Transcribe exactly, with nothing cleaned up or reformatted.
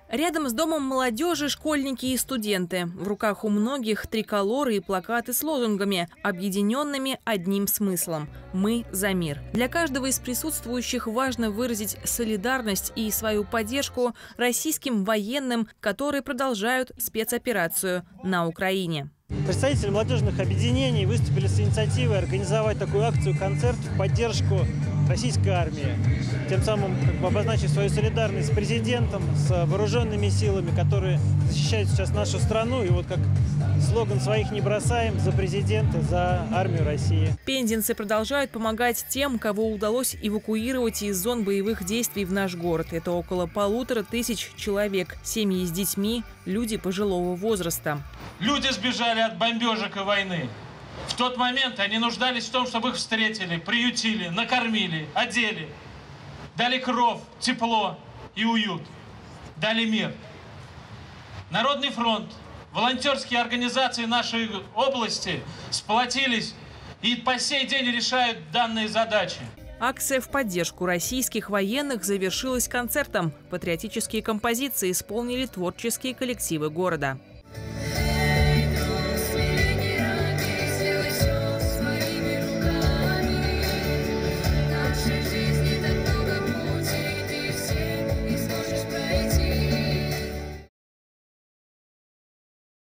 Рядом с домом молодежи школьники и студенты. В руках у многих триколоры и плакаты с лозунгами, объединенными одним смыслом – «Мы за мир». Для каждого из присутствующих важно выразить солидарность и свою поддержку российским военным, которые продолжают спецоперацию на Украине. Представители молодежных объединений выступили с инициативой организовать такую акцию-концерт в поддержку российской армии. Тем самым как бы обозначив свою солидарность с президентом, с вооруженными силами, которые защищают сейчас нашу страну. И вот как слоган «Своих не бросаем» за президента, за армию России. Пензенцы продолжают помогать тем, кого удалось эвакуировать из зон боевых действий в наш город. Это около полутора тысяч человек. Семьи с детьми, люди пожилого возраста. Люди сбежали от бомбежек и войны. В тот момент они нуждались в том, чтобы их встретили, приютили, накормили, одели, дали кров, тепло и уют, дали мир. Народный фронт, волонтерские организации нашей области сплотились и по сей день решают данные задачи. Акция в поддержку российских военных завершилась концертом. Патриотические композиции исполнили творческие коллективы города.